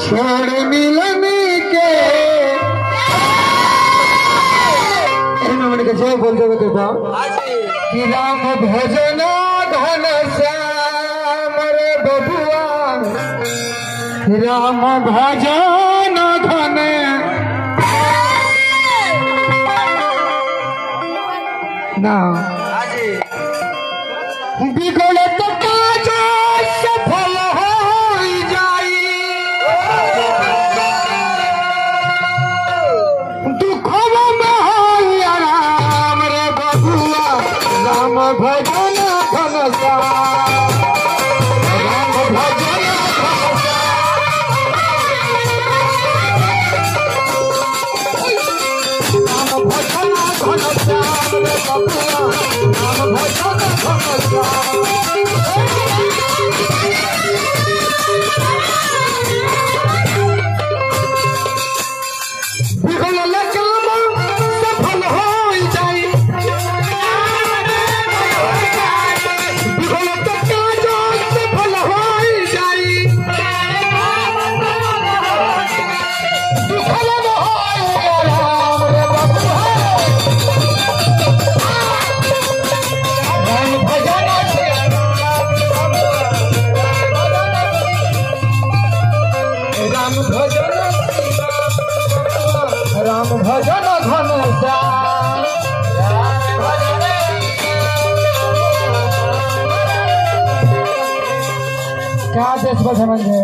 छोड़ मिलन के जय बोल देवे कृपा कि राम भजन घन श्याम रे बबुआ राम भजन घन ना बिगड़त काज सफल हो जाई दुखम में हो राम रे बबुआ राम भजन घन श्याम राम भजन घन श्याम रे बबुआ राम भजन घन श्याम राम भजन घन श्याम क्या देश में समझ है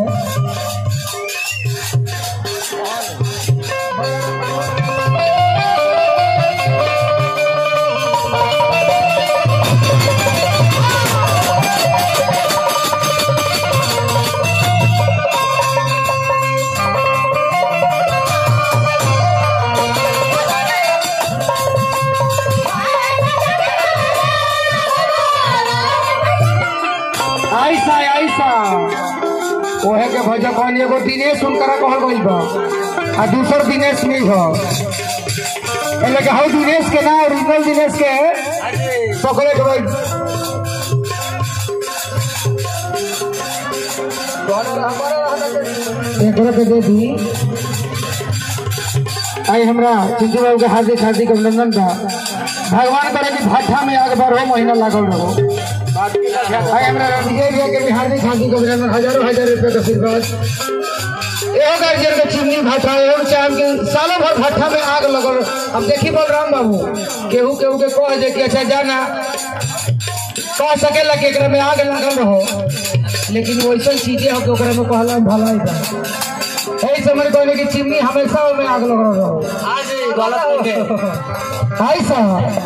ऐसा ओहे के भजन कौन एगो दिनेश उनकरा कहल गइल बा आ दूसर दिनेश नहीं हो एले के हौ दिनेश के ना ओरिजिनल दिनेश के पकड़े के भाई एकरा के दे दी आई हमरा चिंटू बाबू के हार्दिक हार्दिक अभिनंदन बा भगवान करे कि भाठा में आग बार हो महीना लागल रहो हमरा विजय भैया के हार्दिक हार्दिक अभिनंदन हजारों हजार रुपये का आशीर्वाद एहो गार्जियन के चिमनी भाठा एहो चाहे के सालों भर भाठा में आग लगल अब देखी बलराम बाबू केहू केहू के कह दे कि अच्छा जाना कह सकेला कि एकरा में आग लगल रहो लेकिन वैसा चीजें हो कि ओकरा में कहला भलाई बा एही समय कहले कि चिमनी हमेशा में आग लगल रहो हां गलत है हाय साहब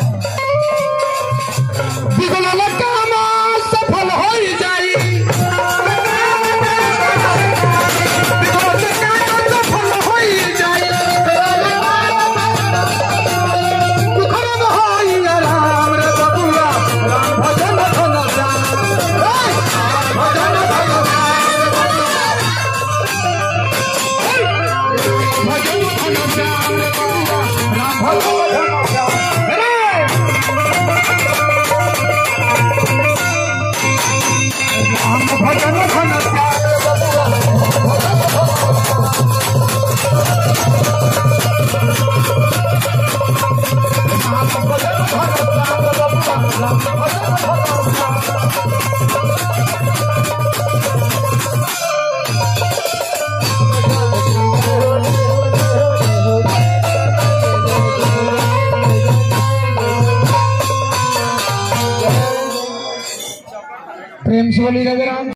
बिगड़ल काम सफल हो जाई प्रेम से बोली राम।